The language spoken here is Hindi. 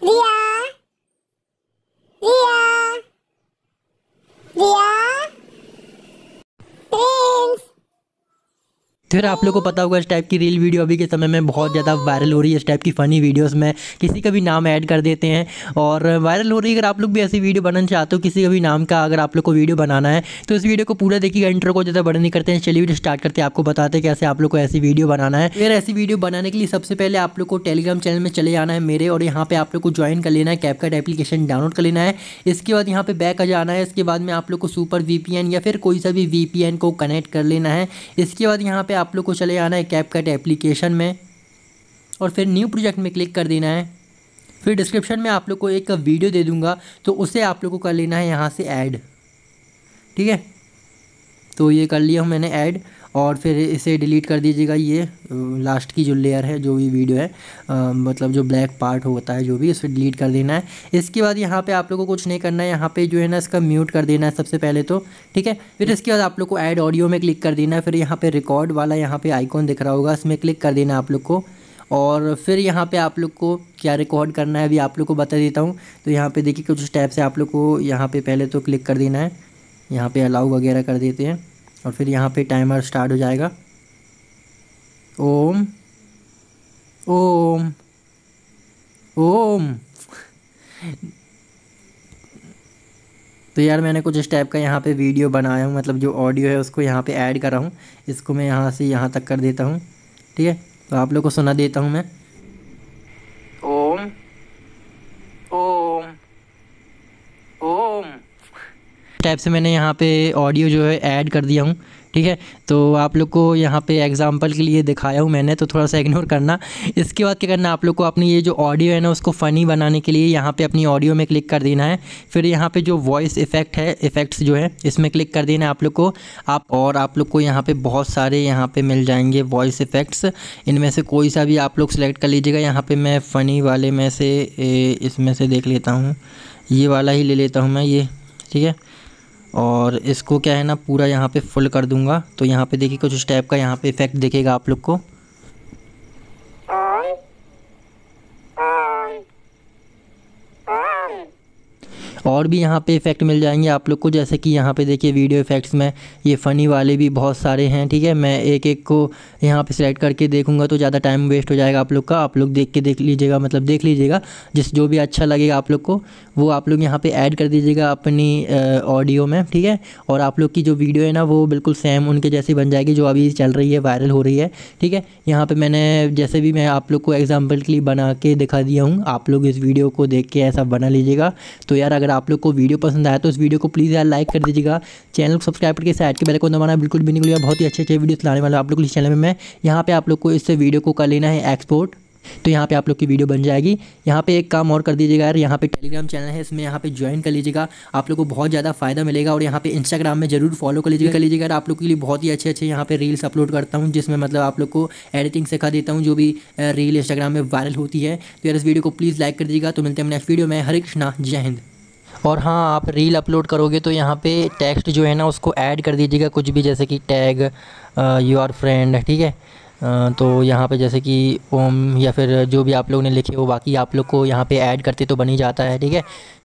रिया रिया रिया प्रिंस। तो फिर आप लोग को पता होगा इस टाइप की रील वीडियो अभी के समय में बहुत ज़्यादा वायरल हो रही है। इस टाइप की फ़नी वीडियोस में किसी का भी नाम ऐड कर देते हैं और वायरल हो रही है। अगर आप लोग भी ऐसी वीडियो बनाना चाहते हो, किसी का भी नाम का अगर आप लोग को वीडियो बनाना है तो इस वीडियो को पूरा देखिएगा। इंट्रो को ज़्यादा बड़ा नहीं करते हैं, चलिए वीडियो स्टार्ट करते हैं। आपको बताते हैं कैसे आप लोग को ऐसी वीडियो बनाना है। फिर ऐसी वीडियो बनाने के लिए सबसे पहले आप लोग को टेलीग्राम चैनल में चले जाना है मेरे, और यहाँ पे आप लोग को ज्वाइन कर लेना है। कैपकट एप्लीकेशन डाउनलोड कर लेना है। इसके बाद यहाँ पे बैक आ जाना है। इसके बाद में आप लोग को सुपर VPN या फिर कोई सा भी VPN को कनेक्ट कर लेना है। इसके बाद यहाँ पे आप लोग को चले जाना है कैपकट एप्लीकेशन में और फिर न्यू प्रोजेक्ट में क्लिक कर देना है। फिर डिस्क्रिप्शन में आप लोग को एक वीडियो दे दूंगा, तो उसे आप लोग को कर लेना है यहाँ से ऐड। ठीक है, तो ये कर लिया हूँ मैंने ऐड, और फिर इसे डिलीट कर दीजिएगा। ये लास्ट की जो लेयर है, जो भी वीडियो है, मतलब जो ब्लैक पार्ट होता है जो भी, इसे डिलीट कर देना है। इसके बाद यहाँ पे आप लोग को कुछ नहीं करना है। यहाँ पे जो है ना इसका म्यूट कर देना है सबसे पहले तो। ठीक है, फिर इसके बाद आप लोग को ऐड ऑडियो में क्लिक कर देना है। फिर यहाँ पे रिकॉर्ड वाला यहाँ पे आइकॉन दिख रहा होगा, इसमें क्लिक कर देना है आप लोग को। और फिर यहाँ पे आप लोग को क्या रिकॉर्ड करना है अभी आप लोग को बता देता हूँ। तो यहाँ पे देखिए कुछ स्टेप से आप लोग को यहाँ पे पहले तो क्लिक कर देना है। यहाँ पे अलाउ वगैरह कर देते हैं और फिर यहाँ पे टाइमर स्टार्ट हो जाएगा। ओम ओम ओम। तो यार मैंने कुछ इस टाइप का यहाँ पे वीडियो बनाया हूँ, मतलब जो ऑडियो है उसको यहाँ पे ऐड कर रहा हूँ। इसको मैं यहाँ से यहाँ तक कर देता हूँ। ठीक है, तो आप लोग को सुना देता हूँ मैं। ओम ओम ओम टाइप से मैंने यहाँ पे ऑडियो जो है ऐड कर दिया हूँ। ठीक है, तो आप लोग को यहाँ पे एग्जांपल के लिए दिखाया हूँ मैंने, तो थोड़ा सा इग्नोर करना। इसके बाद क्या करना, आप लोग को अपनी ये जो ऑडियो है ना उसको फ़नी बनाने के लिए यहाँ पे अपनी ऑडियो में क्लिक कर देना है। फिर यहाँ पे जो वॉइस इफ़ेक्ट है, इफ़ेक्ट्स जो है, इसमें क्लिक कर देना है आप लोग को। आप लोग को यहाँ पे बहुत सारे यहाँ पे मिल जाएंगे वॉइस इफ़ेक्ट्स। इनमें से कोई सा भी आप लोग सेलेक्ट कर लीजिएगा। यहाँ पर मैं फ़नी वाले में से इसमें से देख लेता हूँ, ये वाला ही ले लेता हूँ मैं ये। ठीक है, और इसको क्या है ना पूरा यहाँ पे फुल कर दूंगा। तो यहाँ पे देखिए कुछ टाइप का यहाँ पे इफेक्ट दिखेगा आप लोग को। और भी यहाँ पे इफ़ेक्ट मिल जाएंगे आप लोग को, जैसे कि यहाँ पे देखिए वीडियो इफ़ेक्ट्स में ये फ़नी वाले भी बहुत सारे हैं। ठीक है, मैं एक एक को यहाँ पे सिलेक्ट करके देखूँगा तो ज़्यादा टाइम वेस्ट हो जाएगा आप लोग का। आप लोग देख लीजिएगा, मतलब देख लीजिएगा जो भी अच्छा लगेगा आप लोग को वो आप लोग यहाँ पे ऐड कर दीजिएगा अपनी ऑडियो में। ठीक है, और आप लोग की जो वीडियो है ना वो बिल्कुल सेम उनके जैसी बन जाएगी जो अभी चल रही है, वायरल हो रही है। ठीक है, यहाँ पर मैंने जैसे भी मैं आप लोग को एग्जाम्पल के लिए बना के दिखा दिया हूँ, आप लोग इस वीडियो को देख के ऐसा बना लीजिएगा। तो यार अगर आप लोग को वीडियो पसंद आया तो इस वीडियो को प्लीज़ यार लाइक कर दीजिएगा। चैनल को सब्सक्राइब करके साइड के बेल आइकन दबाना बिल्कुल भी नहीं भूलिएगा। बहुत ही अच्छे वीडियोस लाने वाला आप लोग इस चैनल में मैं। यहाँ पे आप लोग को इस वीडियो को कर लेना है एक्सपोर्ट, तो यहाँ पे आप लोग की वीडियो बन जाएगी। यहाँ पे एक काम और कर दीजिएगा यार, यहाँ पे टेलीग्राम चैनल है, इसमें यहाँ पे ज्वाइन कर लीजिएगा। आप लोग को बहुत ज़्यादा फ़ायदा मिलेगा। और यहाँ पे इंस्टाग्राम में ज़रूर फॉलो कर लीजिएगा। आप लोग के लिए बहुत ही अच्छे यहाँ पे रील्स अपलोड करता हूँ, जिसमें मतलब आप लोग को एडिटिंग सिखा देता हूँ, जो भी रील इंस्टाग्राम में वायरल होती है। तो यार इस वीडियो को प्लीज़ लाइक कर दीजिएगा। तो मिलते हैं नेक्स्ट वीडियो में। हरे कृष्णा, जय हिंद। और हाँ, आप रील अपलोड करोगे तो यहाँ पे टेक्स्ट जो है ना उसको ऐड कर दीजिएगा, कुछ भी, जैसे कि टैग योर फ्रेंड। ठीक है, तो यहाँ पे जैसे कि ओम या फिर जो भी आप लोगों ने लिखे हो, बाकी आप लोग को यहाँ पे ऐड करते तो बन ही जाता है। ठीक है।